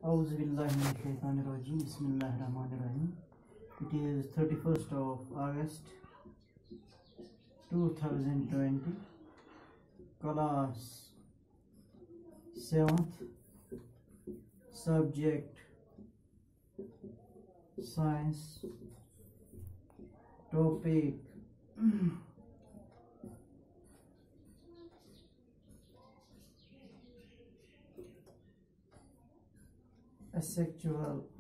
Auzubillahiminash-shaytanir-rajim. Bismillahir-rahmanir-rahim. It is 31st of August 2020, class 7th, subject science, topic asexual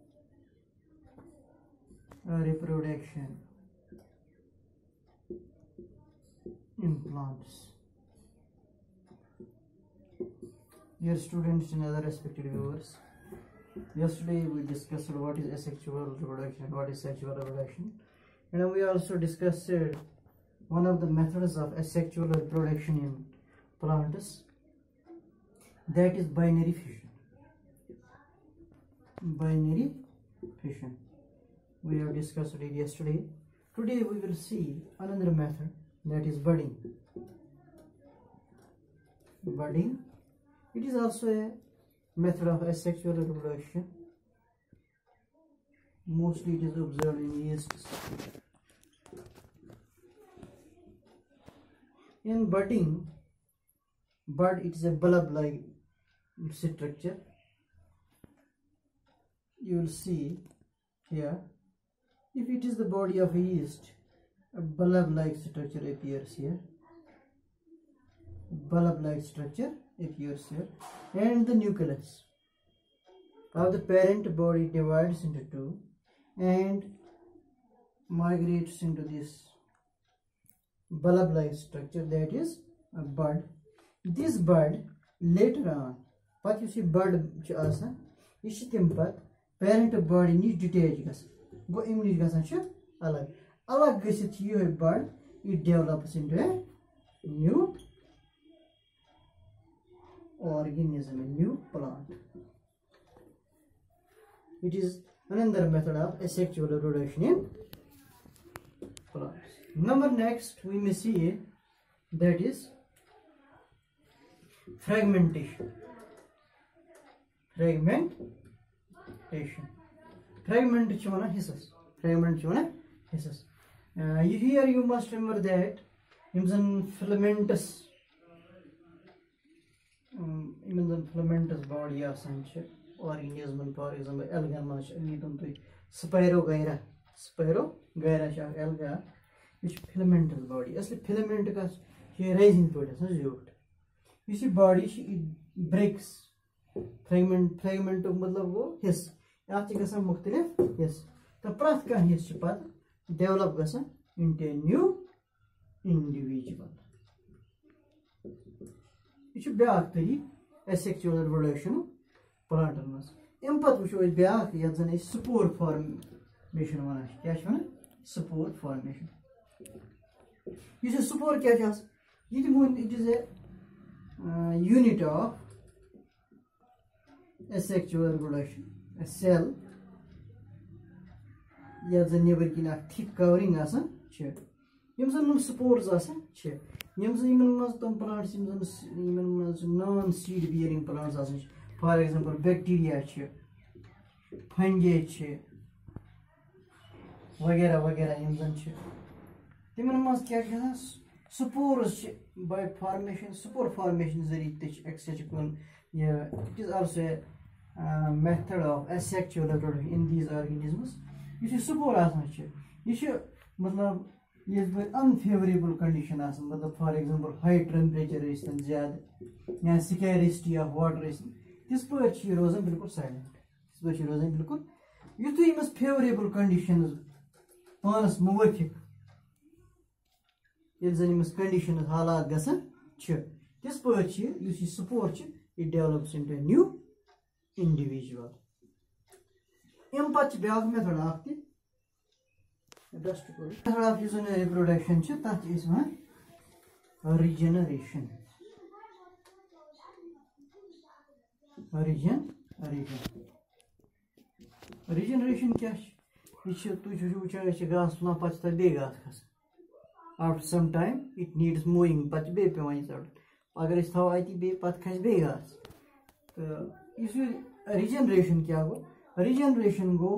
reproduction in plants. Dear students and other respected viewers, yesterday we discussed what is asexual reproduction and what is sexual reproduction, and we also discussed one of the methods of asexual reproduction in plants, that is binary fission. Binary fission we have discussed it yesterday. Today we will see another method, that is budding. Budding, it is also a method of asexual reproduction. Mostly it is observed in yeasts. In budding, bud, it is a bulb like structure. You will see here, if it is the body of a yeast, a bulb like structure appears here. Bulb like structure appears here, and the nucleus of the parent body divides into two and migrates into this bulb like structure, that is a bud. This bud later on, but you see bud is parent body nish detach gas go image gasan alag gasit you bud, it develops into a new organism, a new plant. It is another method of asexual reproduction in plants. Next we may see that is fragmentation. Fragment hisses. Here you must remember that filamentous body organism, for example alga spirogyra alga, which filamentous body. Asli filament ka rising point you see body it breaks fragment मतलब वो हिस्स याची गसा मुख्तलिफ हिस्स तो प्रत का हिस्स पद develop गसा into a new individual. ये छु ब्याक तरी asexual reproduction प्लांटन मस एम पद वुचो अस ब्याक यत जन स्पोर फॉर्मेशन वना क्या छ वना स्पोर फॉर्मेशन. ये स्पोर क्या छ it is a unit of asexual reproduction, a cell yet the never kin a thick covering as a chair. Yimson spores as a chair. Yimson must plants non seed bearing plants as, for example, bacteria chair, fungi chair, vagera yimson chair. Timon must catch spores by formation, spore formation is a asexual. Yeah, it is also a method of asexual reproduction in these organisms. You see, spore as much. You should, unfavorable condition as for example, high temperature is and scarcity of water is. This part she rose and silent. This part she rose and you two must favorable conditions. Honest moving. If conditions halad gasa, this part here, you see, support it develops into a new individual. Method of using reproduction that is regeneration. Regeneration after some time it needs moving, but agar is regeneration क्या गो regeneration गो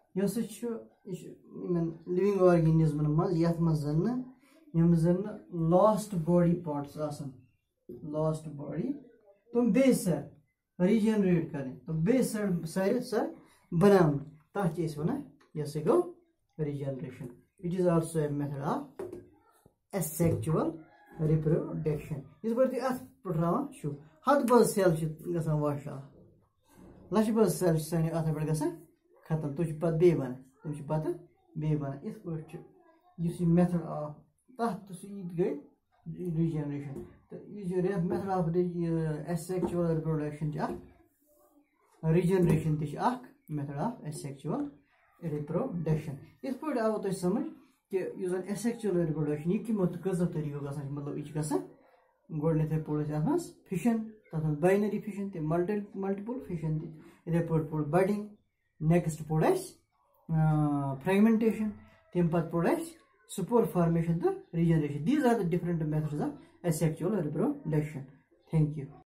living ऑर्गेनिज्मन मज यथ मज lost body parts lost body तुम बे sir regenerate करें तो बे सर बनान तथ वन यह गो regeneration it is also a method of asexual reproduction इस पर अत पठावान शु हद बज सेल गसान वाश ऑफ लछ बज सेल सानि अत पे गसान खत्म तुम पत बे बन तुम पत बे बन इस पर युस मेथड ऑफ तथ गई रिजनरेशन तो method of asexual reproduction regeneration method of asexual reproduction इस पर आव तुम समझ कि asexual reproduction यह कमो कजो तरीको गसान मतलब यह गोडनेथे पोड़ फिशन तथ बाइनरी फिशन ते मल्टीपल फिशन इथे पोड़ बडिंग नेक्स्ट पोड़ फ्रेगमेंटेशन तम पत पोड़ स्पोर फॉर्मेशन तो regeneration these are the different methods of asexual reproduction. Thank you.